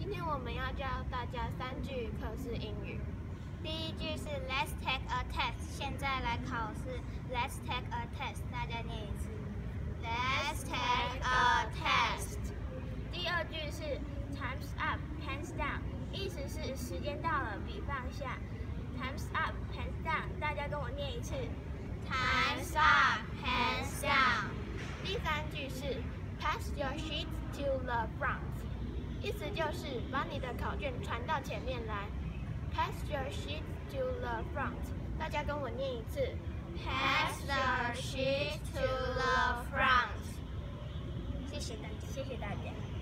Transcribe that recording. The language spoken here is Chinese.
今天我们要教大家3句课式英语。 第一句是 Let's take a test， 现在来考试。Let's take a test， 大家念一次。Let's take a test。 第二句是 Time's up, hands down， 意思是时间到了，笔放下。Time's up, hands down， 大家跟我念一次。 Time's up, hands down。 第3句是 Pass your sheet to the front， 意思就是把你的考卷传到前面来。Pass your sheet to the front， 大家跟我念一次。 Pass the sheet to the front。谢谢大家。